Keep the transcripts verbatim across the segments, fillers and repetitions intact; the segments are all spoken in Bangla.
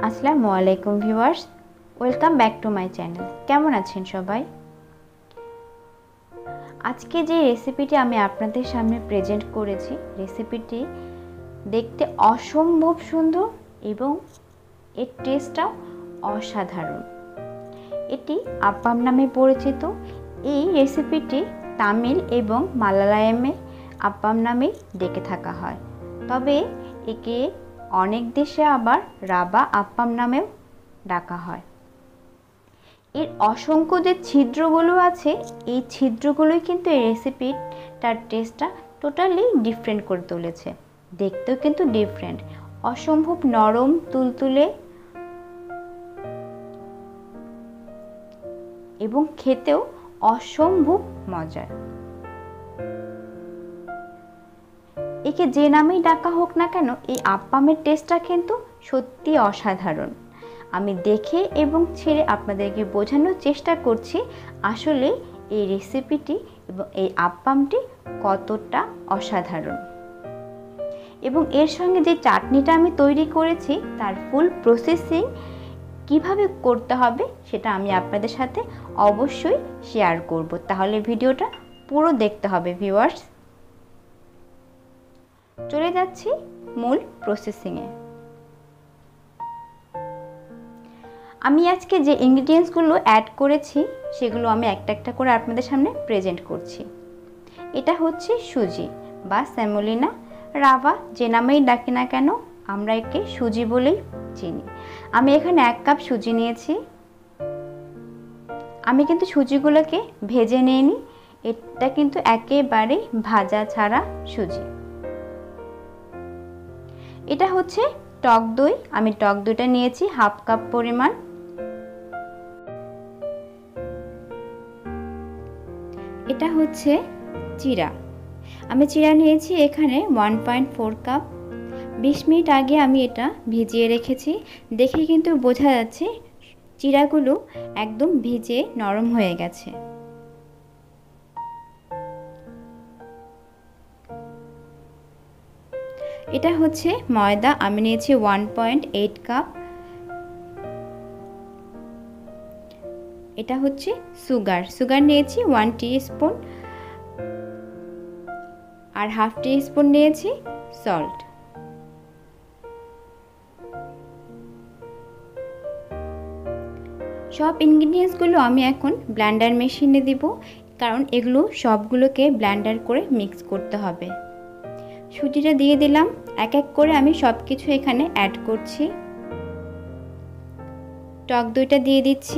আসসালামু আলাইকুম viewers, welcome back to my channel. কেমন আছেন সবাই? আজকে যে রেসিপিটি আমি আপনাদের সামনে প্রেজেন্ট করেছি, রেসিপিটি দেখতে অসম্ভব সুন্দর এবং এর টেস্টটাও অসাধারণ। এটি আপ্পাম নামে পরিচিত। এই রেসিপিটি তামিল এবং মালায়ালামে আপ্পাম নামেই ডেকে থাকা হয়, তবে একে অনেক দেশে আবার রাবা আপ্পাম নামেও ডাকা হয়। এর অসংখ্য যে ছিদ্রগুলো আছে, এই ছিদ্রগুলোই কিন্তু এই রেসিপিটার টেস্টটা টোটালি ডিফারেন্ট করে তুলেছে। দেখতেও কিন্তু ডিফারেন্ট, অসম্ভব নরম তুলতুলে এবং খেতেও অসম্ভব মজার। একে যে নামেই ডাকা হোক না কেন, এই আপ্পামের টেস্টটা কিন্তু সত্যি অসাধারণ। আমি দেখে এবং ছেড়ে আপনাদেরকে বোঝানোর চেষ্টা করছি আসলে এই রেসিপিটি এবং এই আপ্পামটি কতটা অসাধারণ। এবং এর সঙ্গে যে চাটনিটা আমি তৈরি করেছি তার ফুল প্রসেসিং কিভাবে করতে হবে সেটা আমি আপনাদের সাথে অবশ্যই শেয়ার করব, তাহলে ভিডিওটা পুরো দেখতে হবে ভিউয়ার্স। চলে যাচ্ছি মূল প্রসেসিংয়ে। আমি আজকে যে ইনগ্রিডিয়েন্টসগুলো অ্যাড করেছি সেগুলো আমি একটা একটা করে আপনাদের সামনে প্রেজেন্ট করছি। এটা হচ্ছে সুজি বা সেমোলিনা, রাভা যে নামেই ডাকি না কেন আমরা একে সুজি বলেই চিনি। আমি এখানে এক কাপ সুজি নিয়েছি। আমি কিন্তু সুজিগুলোকে ভেজে নিইনি, এটা কিন্তু একেবারে ভাজা ছাড়া সুজি। এটা হচ্ছে টক দই, আমি টক দইটা নিয়েছি হাফ কাপ পরিমাণ। এটা হচ্ছে চিরা, আমি চিরা নিয়েছি এখানে ওয়ান পয়েন্ট ফোর কাপ। বিশ মিনিট আগে আমি এটা ভিজিয়ে রেখেছি, দেখে কিন্তু বোঝা যাচ্ছে চিরাগুলো একদম ভিজে নরম হয়ে গেছে। এটা হচ্ছে ময়দা, আমি নিয়েছি ওয়ান পয়েন্ট এইট কাপ। এটা হচ্ছে সুগার, সুগার নিয়েছি ওয়ান টিস্পুন, আর হাফ টিস্পুন নিয়েছি সল্ট। সব ইনগ্রিডিয়েন্টসগুলো আমি এখন ব্লেন্ডার মেশিনে দিব, কারণ এগুলো সবগুলোকে ব্লেন্ডার করে মিক্স করতে হবে। সুজিটা দিয়ে দিলাম, এক এক করে আমি সব কিছু এখানে অ্যাড করছি। টক দইটা দিয়ে দিচ্ছি,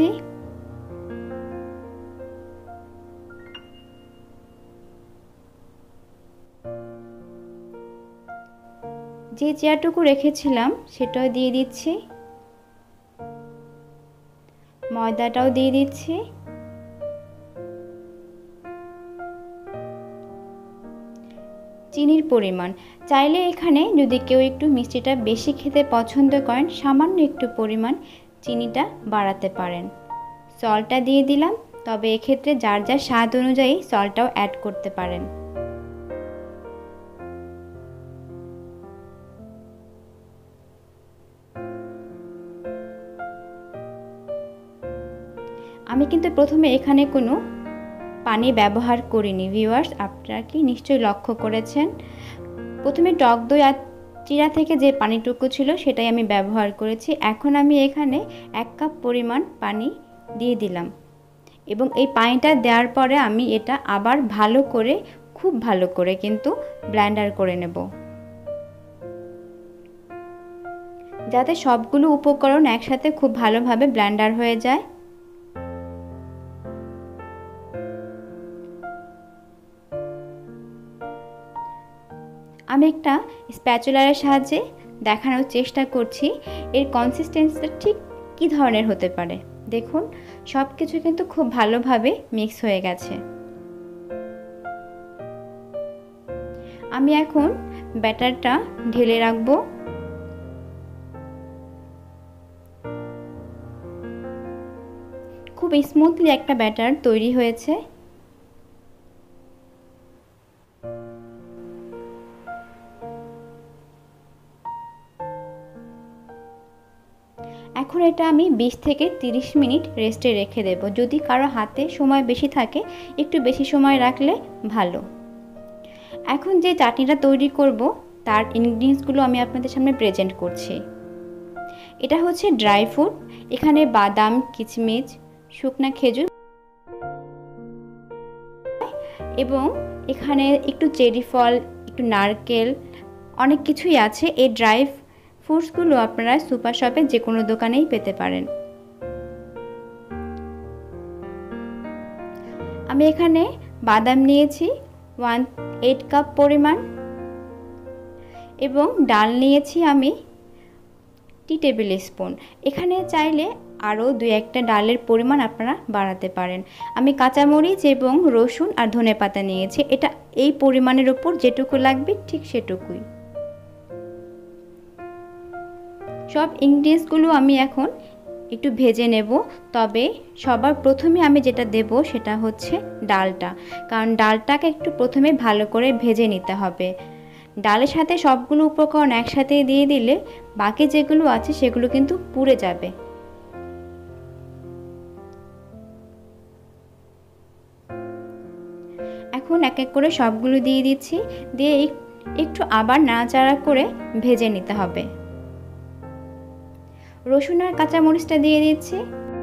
যে চিরাটুকু রেখেছিলাম সেটাও দিয়ে দিচ্ছি, ময়দাটাও দিয়ে দিচ্ছি, চিনির পরিমাণ চাইলে এখানে যদি কেউ একটু মিষ্টিটা বেশি খেতে পছন্দ করেন সামান্য একটু পরিমাণ চিনিটা বাড়াতে পারেন। সল্টটা দিয়ে দিলাম, তবে এক্ষেত্রে যার যার স্বাদ অনুযায়ী সল্টটাও অ্যাড করতে পারেন। আমি কিন্তু প্রথমে এখানে কোনো পানি ব্যবহার করিনি ভিউয়ার্স, আপনারা কি নিশ্চয়ই লক্ষ্য করেছেন। প্রথমে টক দই আর চিরা থেকে যে পানিটুকু ছিল সেটাই আমি ব্যবহার করেছি। এখন আমি এখানে এক কাপ পরিমাণ পানি দিয়ে দিলাম এবং এই পানিটা দেওয়ার পরে আমি এটা আবার ভালো করে, খুব ভালো করে কিন্তু ব্লেন্ডার করে নেব, যাতে সবগুলো উপকরণ একসাথে খুব ভালোভাবে ব্লেন্ডার হয়ে যায়। আমি একটা স্প্যাচুলারের সাহায্যে দেখানোর চেষ্টা করছি এর কনসিস্টেন্সিটা ঠিক কী ধরনের হতে পারে। দেখুন সব কিছু কিন্তু খুব ভালোভাবে মিক্স হয়ে গেছে। আমি এখন ব্যাটারটা ঢেলে রাখবো। খুব স্মুথলি একটা ব্যাটার তৈরি হয়েছে। এখন এটা আমি বিশ থেকে তিরিশ মিনিট রেস্টে রেখে দেব। যদি কারো হাতে সময় বেশি থাকে একটু বেশি সময় রাখলে ভালো। এখন যে চাটনিটা তৈরি করব তার ইনগ্রিডিয়েন্টসগুলো আমি আপনাদের সামনে প্রেজেন্ট করছি। এটা হচ্ছে ড্রাই ফ্রুট, এখানে বাদাম, কিশমিশ, শুকনা খেজুর এবং এখানে একটু চেরি ফল, একটু নারকেল, অনেক কিছুই আছে। এই ড্রাই ফ্রুটসগুলো আপনারা সুপার শপে যে কোনো দোকানেই পেতে পারেন। আমি এখানে বাদাম নিয়েছি ওয়ান এইট কাপ পরিমাণ এবং ডাল নিয়েছি আমি টি টেবিল স্পুন। এখানে চাইলে আরও দুই একটা ডালের পরিমাণ আপনারা বাড়াতে পারেন। আমি কাঁচামরিচ এবং রসুন আর ধনেপাতা নিয়েছি। এটা এই পরিমাণের উপর যেটুকু লাগবে ঠিক সেটুকুই। সব ইনগ্রিডিয়েন্টসগুলো আমি এখন একটু ভেজে নেব। তবে সবার প্রথমে আমি যেটা দেব সেটা হচ্ছে ডালটা, কারণ ডালটাকে একটু প্রথমে ভালো করে ভেজে নিতে হবে। ডালের সাথে সবগুলো উপকরণ একসাথে দিয়ে দিলে বাকি যেগুলো আছে সেগুলো কিন্তু পুড়ে যাবে। এখন এক এক করে সবগুলো দিয়ে দিচ্ছি, দিয়ে একটু আবার নাড়াচাড়া করে ভেজে নিতে হবে। রসুন আর কাঁচামরিচটা দিয়ে দিচ্ছি।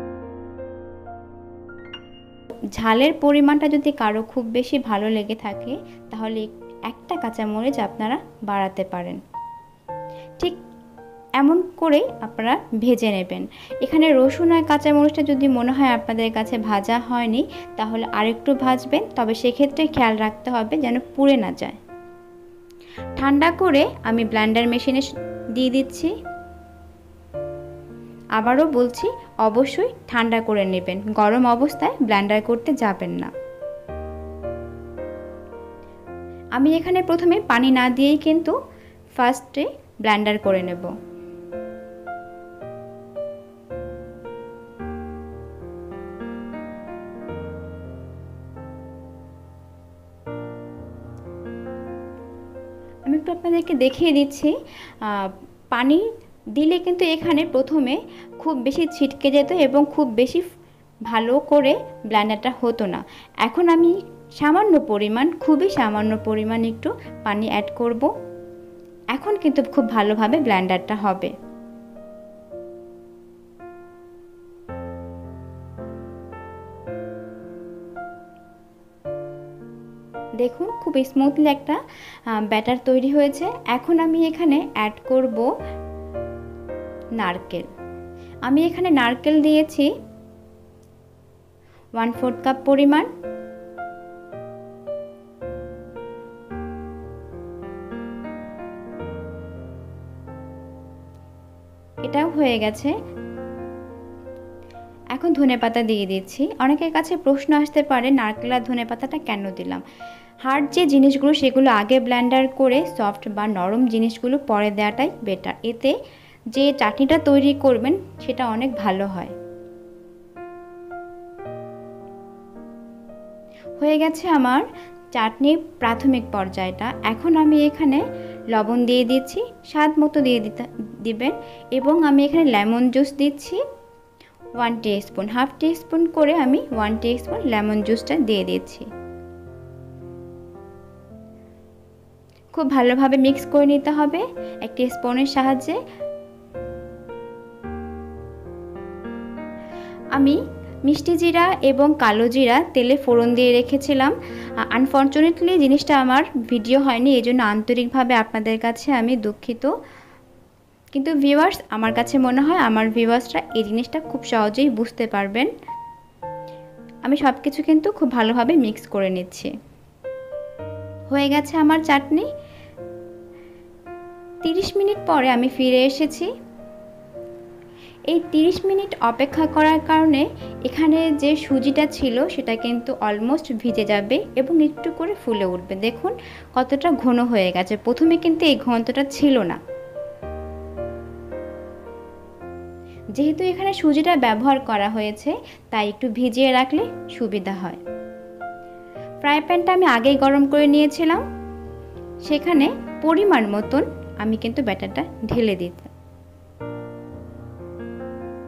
ঝালের পরিমাণটা যদি কারো খুব বেশি ভালো লেগে থাকে তাহলে একটা কাঁচামরিচ আপনারা বাড়াতে পারেন। ঠিক এমন করে আপনারা ভেজে নেবেন। এখানে রসুন আর কাঁচামরিচটা যদি মনে হয় আপনাদের কাছে ভাজা হয়নি তাহলে আরেকটু ভাজবেন, তবে সেক্ষেত্রে খেয়াল রাখতে হবে যেন পুড়ে না যায়। ঠান্ডা করে আমি ব্লেন্ডার মেশিনে দিয়ে দিচ্ছি। আবারও বলছি, অবশ্যই ঠান্ডা করে নেবেন, গরম অবস্থায় ব্লেন্ডার করতে যাবেন না। আমি এখানে প্রথমে পানি না দিয়েই কিন্তু ফার্স্টে ব্লেন্ডার করে নেব। আমি একটু আপনাদেরকে দেখিয়ে দিচ্ছি। পানি দিলে কিন্তু এখানে প্রথমে খুব বেশি ছিটকে যেত এবং খুব বেশি ভালো করে ব্লেন্ডারটা হতো না। এখন আমি সামান্য পরিমাণ, খুবই সামান্য পরিমাণ একটু পানি অ্যাড করব। এখন কিন্তু খুব ভালোভাবে ব্লেন্ডারটা হবে। দেখুন খুব স্মুথলি একটা ব্যাটার তৈরি হয়েছে। এখন আমি এখানে অ্যাড করব নারকেল। আমি এখানে নারকেল দিয়েছি ওয়ান ফোর্থ কাপ পরিমাণ। এটাও হয়ে গেছে। এখন ধনেপাতা দিয়ে দিচ্ছি। অনেকের কাছে প্রশ্ন আসতে পারে নারকেল আর ধনেপাতাটা কেন দিলাম। হার্ড যে জিনিসগুলো সেগুলো আগে ব্লেন্ডার করে সফট বা নরম জিনিসগুলো পরে দেওয়াটাই বেটার। এতে যে চাটনিটা তৈরি করবেন সেটা অনেক ভালো হয়। হয়ে গেছে আমার চাটনির প্রাথমিক পর্যায়টা। এখন আমি এখানে লবণ দিয়ে দিচ্ছি, স্বাদ মতো দিয়ে দিতে দিবেন। এবং আমি এখানে লেমন জুস দিচ্ছি ওয়ান টিস্পুন, হাফ টিস্পুন করে আমি ওয়ান টিস্পুন লেমন জুসটা দিয়ে দিচ্ছি। খুব ভালোভাবে মিক্স করে নিতে হবে একটি স্পুনের সাহায্যে। আমি মিষ্টি জিরা এবং কালো জিরা তেলে ফোড়ন দিয়ে রেখেছিলাম। আনফর্চুনেটলি জিনিসটা আমার ভিডিও হয়নি, এই জন্য আন্তরিকভাবে আপনাদের কাছে আমি দুঃখিত। কিন্তু ভিউয়ার্স, আমার কাছে মনে হয় আমার ভিউয়ার্সরা এই জিনিসটা খুব সহজেই বুঝতে পারবেন। আমি সব কিছু কিন্তু খুব ভালোভাবে মিক্স করে নিচ্ছি। হয়ে গেছে আমার চাটনি। তিরিশ মিনিট পরে আমি ফিরে এসেছি। এই তিরিশ মিনিট অপেক্ষা করার কারণে এখানে যে সুজিটা ছিল সেটা কিন্তু অলমোস্ট ভিজে যাবে এবং একটু করে ফুলে উঠবে। দেখুন কতটা ঘন হয়ে গেছে। প্রথমে কিন্তু এই ঘনত্বটা ছিল না। যেহেতু এখানে সুজিটা ব্যবহার করা হয়েছে তাই একটু ভিজিয়ে রাখলে সুবিধা হয়। ফ্রাই প্যানটা আমি আগেই গরম করে নিয়েছিলাম, সেখানে পরিমাণ মতন আমি কিন্তু ব্যাটারটা ঢেলে দিতাম।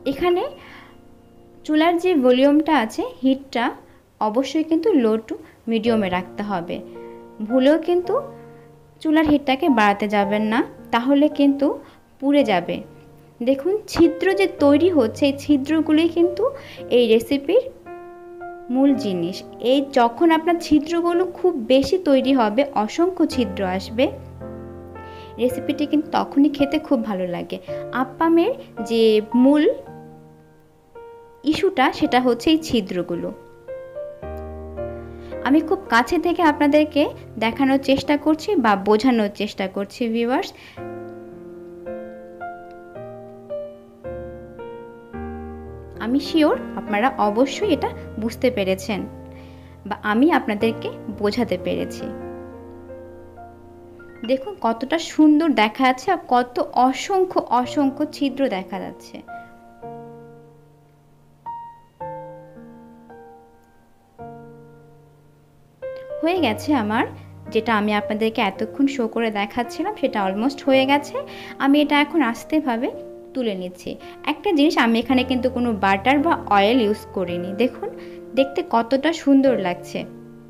এখানে চুলার যে ভলিউমটা আছে, হিটটা অবশ্যই কিন্তু লো টু মিডিয়ামে রাখতে হবে। ভুলেও কিন্তু চুলার হিটটাকে বাড়াতে যাবেন না, তাহলে কিন্তু পুড়ে যাবে। দেখুন ছিদ্র যে তৈরি হচ্ছে, এই ছিদ্রগুলোই কিন্তু এই রেসিপির মূল জিনিস। এই যখন আপনার ছিদ্রগুলো খুব বেশি তৈরি হবে, অসংখ্য ছিদ্র আসবে, রেসিপিটি কিন্তু তখনই খেতে খুব ভালো লাগে। আপ্পামের যে মূল ইস্যুটা সেটা হচ্ছে এই ছিদ্রগুলো। আমি খুব কাছে থেকে আপনাদেরকে দেখানোর চেষ্টা করছি বা বোঝানোর চেষ্টা করছি ভিউয়ার্স। আমি শিওর আপনারা অবশ্যই এটা বুঝতে পেরেছেন বা আমি আপনাদেরকে বোঝাতে পেরেছি। দেখুন কতটা সুন্দর দেখা যাচ্ছে আর কত অসংখ্য অসংখ্য ছিদ্র দেখা যাচ্ছে। হয়ে গেছে আমার, যেটা আমি আপনাদেরকে এতক্ষণ শো করে দেখাচ্ছিলাম সেটা অলমোস্ট হয়ে গেছে। আমি এটা এখন আস্তেভাবে তুলে নিচ্ছি। একটা জিনিস, আমি এখানে কিন্তু কোনো বাটার বা অয়েল ইউজ করিনি। দেখুন দেখতে কতটা সুন্দর লাগছে।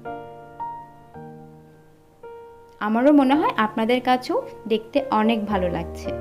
আমারও মনে হয় আপনাদের কাছেও দেখতে অনেক ভালো লাগছে।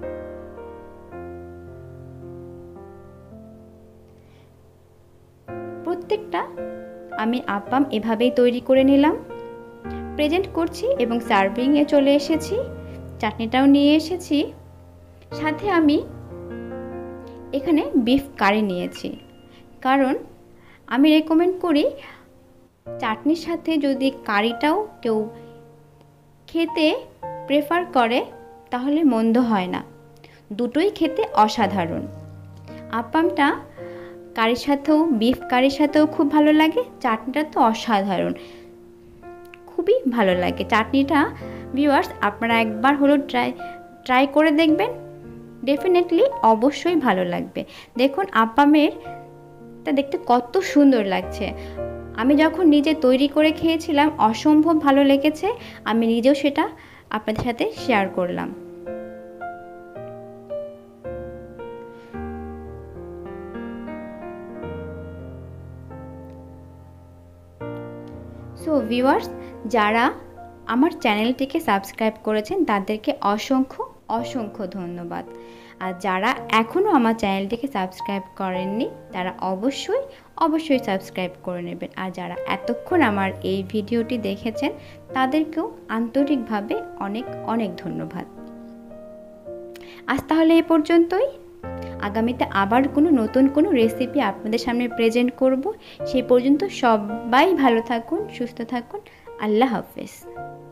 প্রত্যেকটা আমি আপ্পাম এভাবেই তৈরি করে নিলাম, প্রেজেন্ট করছি এবং সার্ভিংয়ে চলে এসেছি। চাটনিটাও নিয়ে এসেছি, সাথে আমি এখানে বিফ কারি নিয়েছি, কারণ আমি রেকমেন্ড করি চাটনির সাথে যদি কারিটাও কেউ খেতে প্রেফার করে তাহলে মন্দ হয় না, দুটোই খেতে অসাধারণ। আপ্পামটা কারির সাথেও, বিফ কারির সাথেও খুব ভালো লাগে, চাটনিটা তো অসাধারণ, খুবই ভালো লাগে চাটনিটা। ভিউয়ার্স আপনারা একবার হলো ট্রাই ট্রাই করে দেখবেন, ডেফিনেটলি অবশ্যই ভালো লাগবে। দেখুন আপ্পামেরটা দেখতে কত সুন্দর লাগছে। আমি যখন নিজে তৈরি করে খেয়েছিলাম অসম্ভব ভালো লেগেছে, আমি নিজেও সেটা আপনাদের সাথে শেয়ার করলাম। সো ভিউয়ার্স, যারা আমার চ্যানেলটিকে সাবস্ক্রাইব করেছেন তাদেরকে অসংখ্য অসংখ্য ধন্যবাদ। আর যারা এখনও আমার চ্যানেলটিকে সাবস্ক্রাইব করেননি তারা অবশ্যই অবশ্যই সাবস্ক্রাইব করে নেবেন। আর যারা এতক্ষণ আমার এই ভিডিওটি দেখেছেন তাদেরকেও আন্তরিকভাবে অনেক অনেক ধন্যবাদ। আজ তাহলে এই পর্যন্তই। আগামীতে আবার কোনো নতুন কোনো রেসিপি আপনাদের সামনে প্রেজেন্ট করব। সেই পর্যন্ত সবাই ভালো থাকুন, সুস্থ থাকুন। আল্লাহ হাফেজ।